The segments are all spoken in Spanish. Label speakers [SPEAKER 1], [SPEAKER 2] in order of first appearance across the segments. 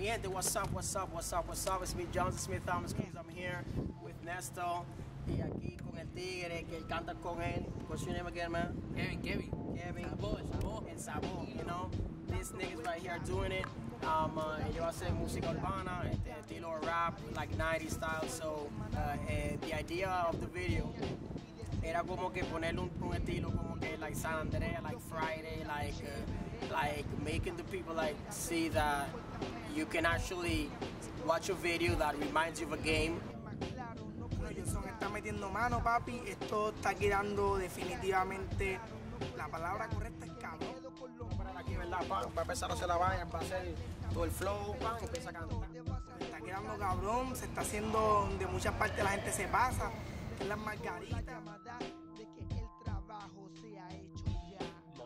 [SPEAKER 1] gente, what's up? It's me, johnsonDcrazy. I'm here with Nestor. Y aquí con el tigre que canta con él. What's your name again, man?
[SPEAKER 2] Kevin.
[SPEAKER 1] Sabo. And Sabo, you know. These niggas right here doing it. Ellos hacen música urbana, estilo rap, like 90s style. So, the idea of the video era como que ponerle un estilo como que like San Andreas, like Friday, like making the people like see that you can actually watch a video that reminds you of a game.
[SPEAKER 3] Johnson está metiendo mano, papi. Esto está quedando definitivamente. La palabra correcta es cabrón.
[SPEAKER 1] Aquí, ¿verdad? Para empezar a hacer la vaina, para hacer todo el flow, empieza a cantar.
[SPEAKER 3] Está quedando cabrón, se está haciendo de muchas partes la gente se pasa. En las margaritas. De que el trabajo se ha hecho ya.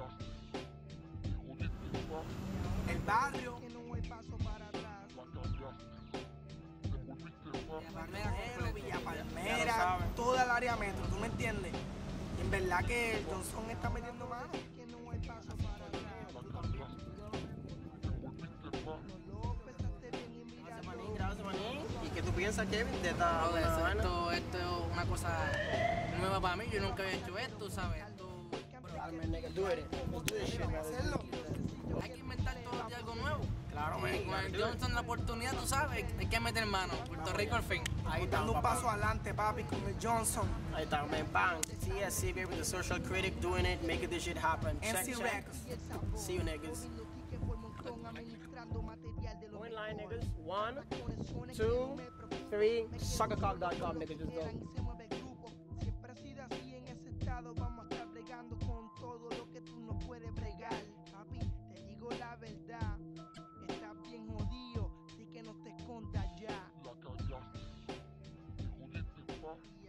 [SPEAKER 3] El barrio. Que no hay paso para atrás. Villa Palmera, toda el área metro, ¿tú me entiendes? Y en verdad que el Johnson está metiendo mano. Que no hay paso para atrás.
[SPEAKER 1] Gracias, manín. ¿Y qué tú piensas, Kevin, de esta
[SPEAKER 2] Esto es una cosa nueva para mí. Yo nunca había hecho esto, ¿sabes? Hay que inventar todo el día algo nuevo.
[SPEAKER 1] Claro, man.
[SPEAKER 2] Con el Johnson la oportunidad, tú sabes, hay que meter mano. Puerto Rico al fin.
[SPEAKER 1] Ahí está,
[SPEAKER 3] dando un paso adelante, papi, con el Johnson.
[SPEAKER 1] Ahí está, man. Bang. TSC, baby, the social critic doing it, making this shit happen. Check. See you, niggas. Go in line, niggas. 1, 2, 3. Suckercock.com, niggas. Just go.
[SPEAKER 3] Siempre ha sido así en ese estado. Vamos a estar bregando con todo lo que tú no puedes bregar. Papi, te digo la verdad. Estás bien jodido, así que no te escondas ya.
[SPEAKER 4] La cagaste, te jodiste, pa.